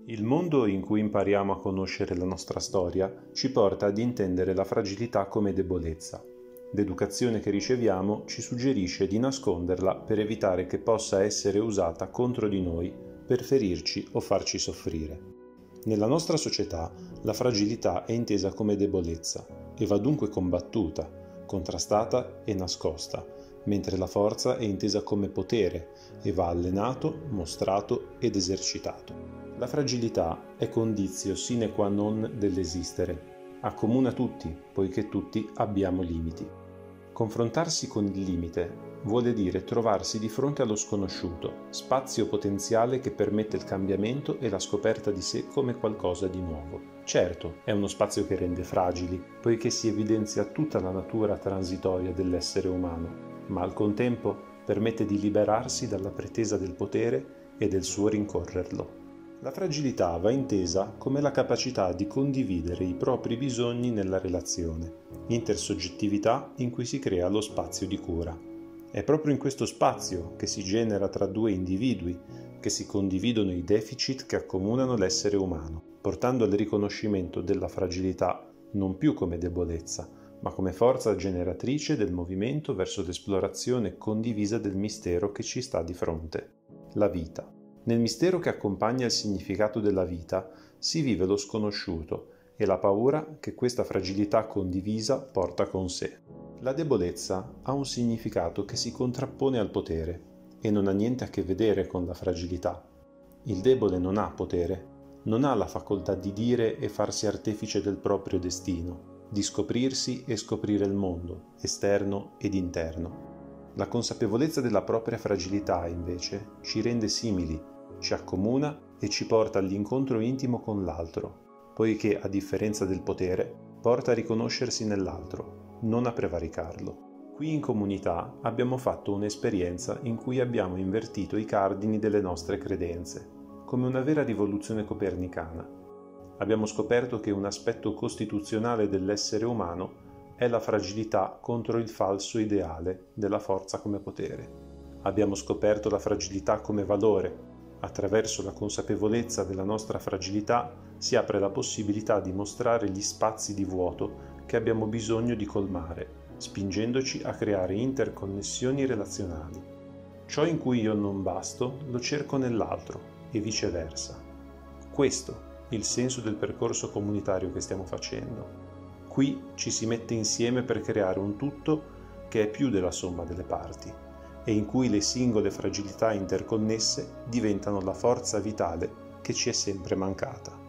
Il mondo in cui impariamo a conoscere la nostra storia ci porta ad intendere la fragilità come debolezza. L'educazione che riceviamo ci suggerisce di nasconderla per evitare che possa essere usata contro di noi per ferirci o farci soffrire. Nella nostra società la fragilità è intesa come debolezza e va dunque combattuta, contrastata e nascosta, mentre la forza è intesa come potere e va allenato, mostrato ed esercitato. La fragilità è condizio sine qua non dell'esistere, accomuna tutti, poiché tutti abbiamo limiti. Confrontarsi con il limite vuole dire trovarsi di fronte allo sconosciuto, spazio potenziale che permette il cambiamento e la scoperta di sé come qualcosa di nuovo. Certo, è uno spazio che rende fragili, poiché si evidenzia tutta la natura transitoria dell'essere umano, ma al contempo permette di liberarsi dalla pretesa del potere e del suo rincorrerlo. La fragilità va intesa come la capacità di condividere i propri bisogni nella relazione, intersoggettività in cui si crea lo spazio di cura. È proprio in questo spazio che si genera tra due individui che si condividono i deficit che accomunano l'essere umano, portando al riconoscimento della fragilità non più come debolezza, ma come forza generatrice del movimento verso l'esplorazione condivisa del mistero che ci sta di fronte, la vita. Nel mistero che accompagna il significato della vita si vive lo sconosciuto e la paura che questa fragilità condivisa porta con sé. La debolezza ha un significato che si contrappone al potere e non ha niente a che vedere con la fragilità. Il debole non ha potere, non ha la facoltà di dire e farsi artefice del proprio destino, di scoprirsi e scoprire il mondo, esterno ed interno. La consapevolezza della propria fragilità, invece, ci rende simili, ci accomuna e ci porta all'incontro intimo con l'altro, poiché, a differenza del potere, porta a riconoscersi nell'altro, non a prevaricarlo. Qui in comunità abbiamo fatto un'esperienza in cui abbiamo invertito i cardini delle nostre credenze, come una vera rivoluzione copernicana. Abbiamo scoperto che un aspetto costituzionale dell'essere umano è la fragilità contro il falso ideale della forza come potere. Abbiamo scoperto la fragilità come valore. Attraverso la consapevolezza della nostra fragilità si apre la possibilità di mostrare gli spazi di vuoto che abbiamo bisogno di colmare, spingendoci a creare interconnessioni relazionali. Ciò in cui io non basto lo cerco nell'altro e viceversa. Questo è il senso del percorso comunitario che stiamo facendo. Qui ci si mette insieme per creare un tutto che è più della somma delle parti e in cui le singole fragilità interconnesse diventano la forza vitale che ci è sempre mancata.